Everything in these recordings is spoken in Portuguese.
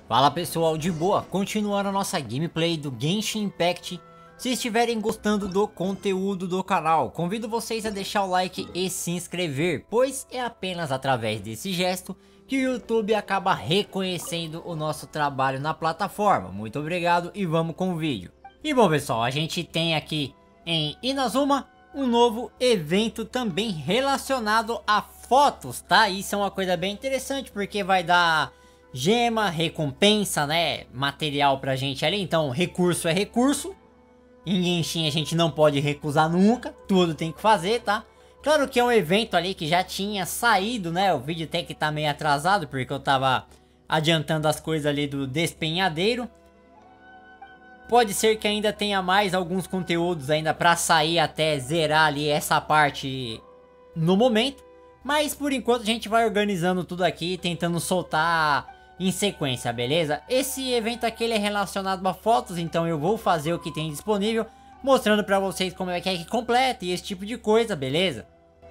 Fala pessoal, de boa, continuando a nossa gameplay do Genshin Impact. Se estiverem gostando do conteúdo do canal, convido vocês a deixar o like e se inscrever, pois é apenas através desse gesto que o YouTube acaba reconhecendo o nosso trabalho na plataforma. Muito obrigado e vamos com o vídeo. E bom pessoal, a gente tem aqui em Inazuma um novo evento também relacionado a fotos, tá? Isso é uma coisa bem interessante porque vai dar gema, recompensa, né? Material pra gente ali. Então recurso é recurso. Em Genshin a gente não pode recusar nunca. Tudo tem que fazer, tá? Claro que é um evento ali que já tinha saído, né? O vídeo tem que tá meio atrasado porque eu tava adiantando as coisas ali do despenhadeiro. Pode ser que ainda tenha mais alguns conteúdos ainda pra sair até zerar ali essa parte no momento. Mas por enquanto a gente vai organizando tudo aqui, tentando soltar em sequência, beleza? Esse evento aqui ele é relacionado a fotos, então eu vou fazer o que tem disponível, mostrando pra vocês como é que completa e esse tipo de coisa, beleza?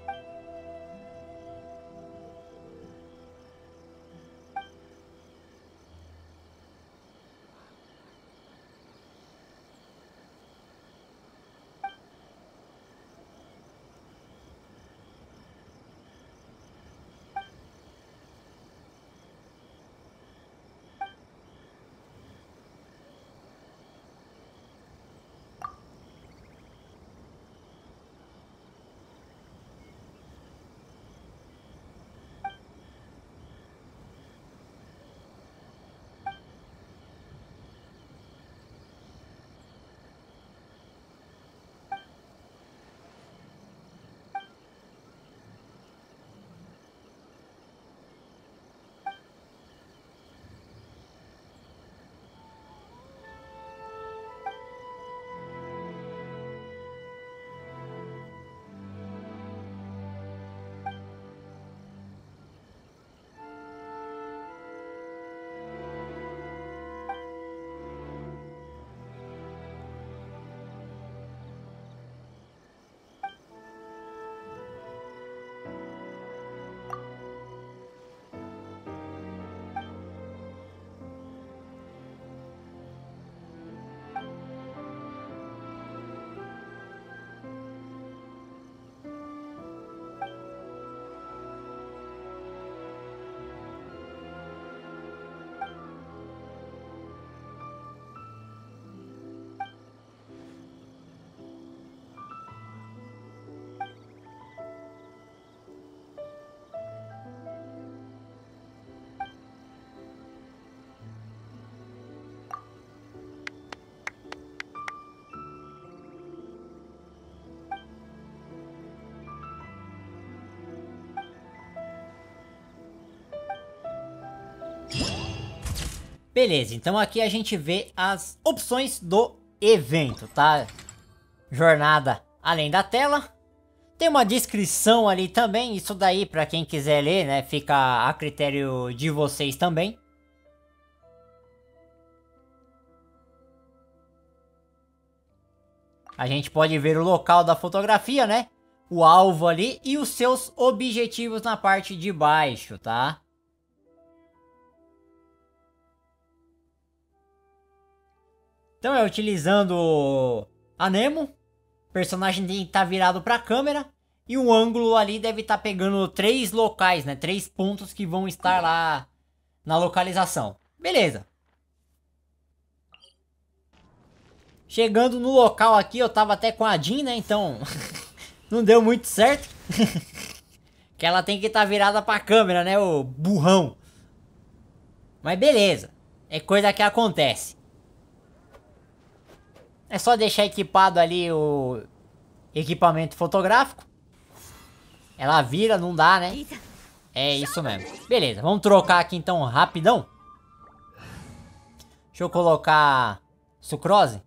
Beleza, então aqui a gente vê as opções do evento, tá? Jornada além da tela. Tem uma descrição ali também, isso daí para quem quiser ler, né? Fica a critério de vocês também. A gente pode ver o local da fotografia, né? O alvo ali e os seus objetivos na parte de baixo, tá? Então é utilizando a Nemo, o personagem tem que estar virado para a câmera e o ângulo ali deve estar pegando 3 locais, né? 3 pontos que vão estar lá na localização. Beleza. Chegando no local aqui, eu tava até com a Jean, né? Então não deu muito certo. Que ela tem que estar virada para a câmera, né? O burrão. Mas beleza. É coisa que acontece. É só deixar equipado ali o equipamento fotográfico. Ela vira, não dá, né? É isso mesmo. Beleza, vamos trocar aqui então rapidão. Deixa eu colocar sucrose.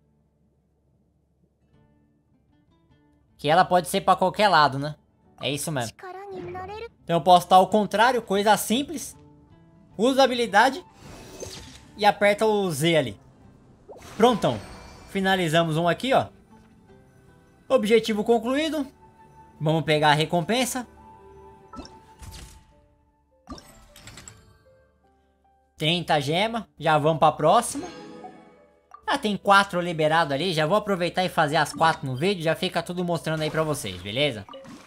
Que ela pode ser pra qualquer lado, né? É isso mesmo. Então eu posso estar ao contrário, coisa simples. Usa a habilidade e aperta o Z ali. Prontão. Finalizamos um aqui, ó. Objetivo concluído. Vamos pegar a recompensa. 30 gemas. Já vamos pra próxima. Ah, tem 4 liberado ali. Já vou aproveitar e fazer as 4 no vídeo. Já fica tudo mostrando aí pra vocês, beleza?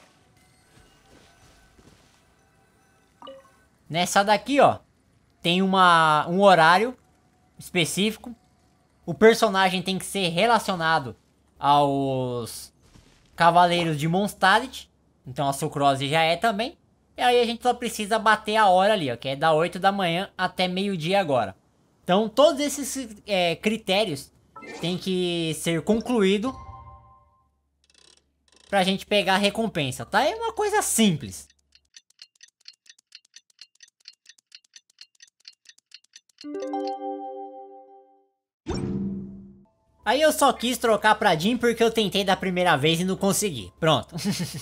Nessa daqui, ó, tem um horário específico. O personagem tem que ser relacionado aos Cavaleiros de Mondstadt. Então a Sucrose já é também. E aí a gente só precisa bater a hora ali, ó, que é da 8 da manhã até meio-dia agora. Então todos esses critérios tem que ser concluído pra gente pegar a recompensa, tá? É uma coisa simples. Aí eu só quis trocar pra Jean porque eu tentei da primeira vez e não consegui. Pronto.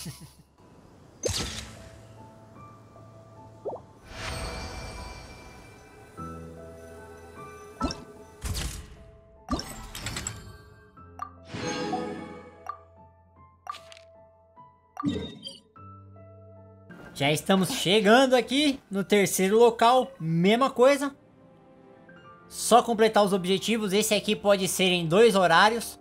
Já estamos chegando aqui no terceiro local, mesma coisa. Só completar os objetivos, esse aqui pode ser em 2 horários.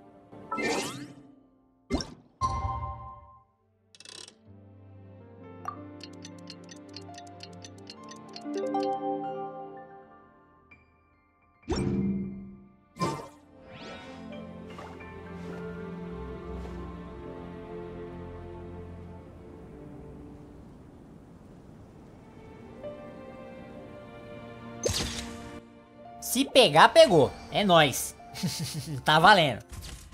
Se pegar, pegou. É nóis. Tá valendo.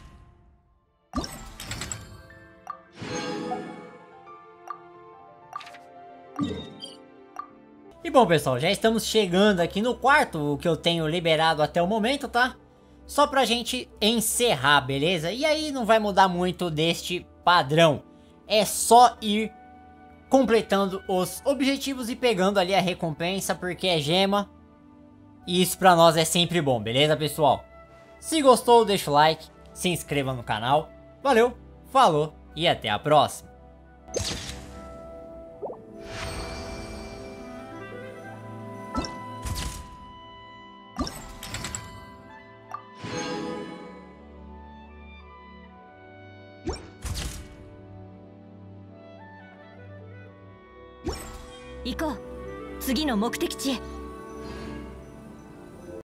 E bom, pessoal, já estamos chegando aqui no quarto, o que eu tenho liberado até o momento, tá? Só pra gente encerrar, beleza? E aí não vai mudar muito deste padrão. É só ir completando os objetivos e pegando ali a recompensa, porque é gema. E isso pra nós é sempre bom, beleza, pessoal? Se gostou, deixa o like, se inscreva no canal. Valeu, falou e até a próxima. Iko, 次の目的地へ。